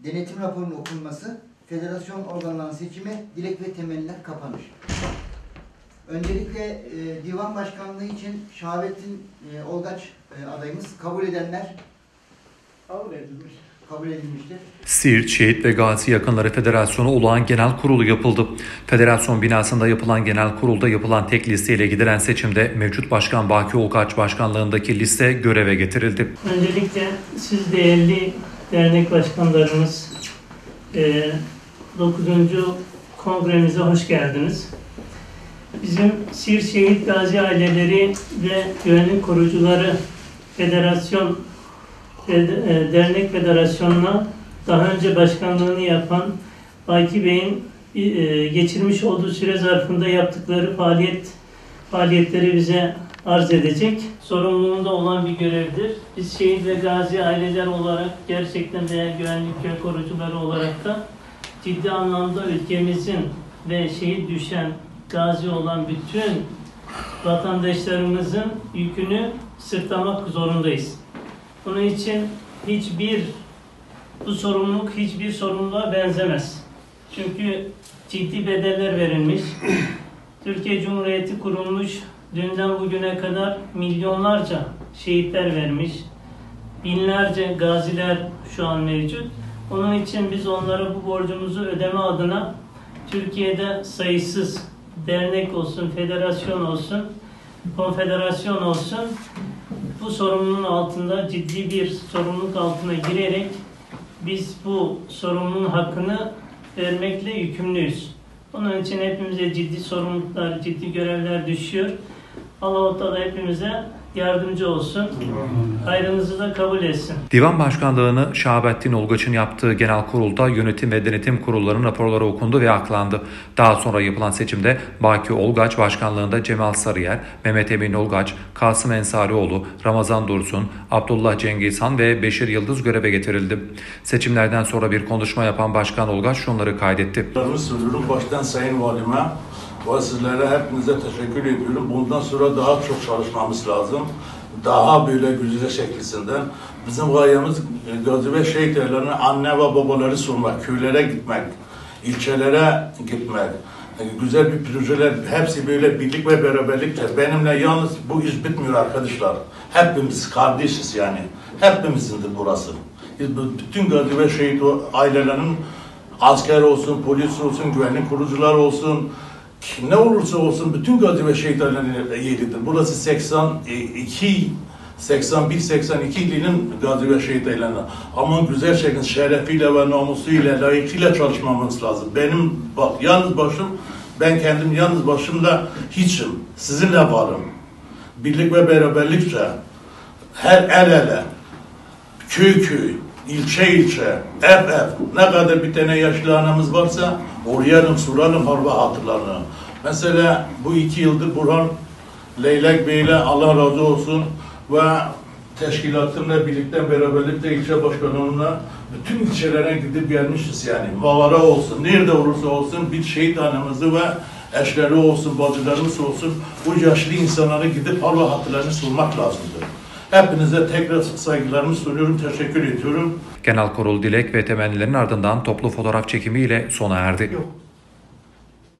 denetim raporunun okunması, federasyon organlarının seçimi, dilek ve temenniler kapanır. Öncelikle divan başkanlığı için Şahabettin Olgaç adayımız kabul edenler kabul edilmiştir. Siirt Şehit ve Gazi Yakınları Federasyonu Olağan Genel Kurulu yapıldı. Federasyon binasında yapılan genel kurulda yapılan tek listeyle gidilen seçimde mevcut başkan Baki Olgaç başkanlığındaki liste göreve getirildi. Öncelikle siz değerli dernek başkanlarımız 9. kongremize hoş geldiniz. Bizim Siirt Şehit Gazi Aileleri ve Güvenlik Korucuları Federasyon Dernek Federasyonu'na daha önce başkanlığını yapan Baki Bey'in geçirmiş olduğu süre zarfında yaptıkları faaliyetleri bize arz edecek. Sorumluluğunda olan bir görevdir. Biz şehit ve gazi aileler olarak gerçekten değer güvenlik ve korucuları olarak da ciddi anlamda ülkemizin ve şehit düşen gazi olan bütün vatandaşlarımızın yükünü sırtlamak zorundayız. Bunun için bu sorumluluk hiçbir sorumluluğa benzemez. Çünkü ciddi bedeller verilmiş. Türkiye Cumhuriyeti kurulmuş, dünden bugüne kadar milyonlarca şehitler vermiş. Binlerce gaziler şu an mevcut. Onun için biz onlara bu borcumuzu ödeme adına Türkiye'de sayısız dernek olsun, federasyon olsun, konfederasyon olsun, bu sorumluluğun altında ciddi bir sorumluluk altına girerek biz bu sorumluluğun hakkını vermekle yükümlüyüz. Onun için hepimize ciddi sorumluluklar, ciddi görevler düşüyor. Allah-u Teala hepimize yardımcı olsun. Hayrınızı da kabul etsin. Divan başkanlığını Şahabettin Olgaç'ın yaptığı genel kurulda yönetim ve denetim kurullarının raporları okundu ve aklandı. Daha sonra yapılan seçimde Baki Olgaç başkanlığında Cemal Sarıyer, Mehmet Emin Olgaç, Kasım Ensarioğlu, Ramazan Dursun, Abdullah Cengizhan ve Beşir Yıldız göreve getirildi. Seçimlerden sonra bir konuşma yapan Başkan Olgaç şunları kaydetti. Baştan Sayın Valime ve sizlere hepinize teşekkür ediyorum. Bundan sonra daha çok çalışmamız lazım. Daha böyle güzel şekilsinden. Bizim gayemiz gazi ve şehit evlerine anne ve babaları sunmak, köylere gitmek, ilçelere gitmek. Güzel bir projeler, hepsi böyle birlik ve beraberlikle. Benimle yalnız bu iş bitmiyor arkadaşlar. Hepimiz kardeşiz yani. Hepimizindir burası. Bütün gazi ve şehit ailelerinin asker olsun, polis olsun, güvenlik kurucular olsun, ne olursa olsun bütün gazi ve şehitlerinin yeridir. Burası 81-82 ilinin gazi ve şehitlerine. Ama güzel şekilde şerefiyle ve namusuyla, layıkıyla çalışmamız lazım. Ben kendim yalnız başımda hiçim. Sizinle varım. Birlik ve beraberlikçe, her el ele, köy köy, ilçe ilçe, ev ne kadar bir tane yaşlı anamız varsa orayalım, soralım harba hatırlarını. Mesela bu 2 yıldır Burhan Leylek Bey'le Allah razı olsun ve teşkilatımla birlikte beraberlikle ilçe başkanlığına bütün ilçelere gidip gelmişiz yani. Mavara olsun, nerede olursa olsun bir şehit anamızı ve eşleri olsun, bacılarımız olsun bu yaşlı insanlara gidip harba hatırlarını sormak lazımdır. Hepinize tekrar saygılarımı sunuyorum, teşekkür ediyorum. Genel kurul dilek ve temennilerin ardından toplu fotoğraf çekimiyle sona erdi. Yok.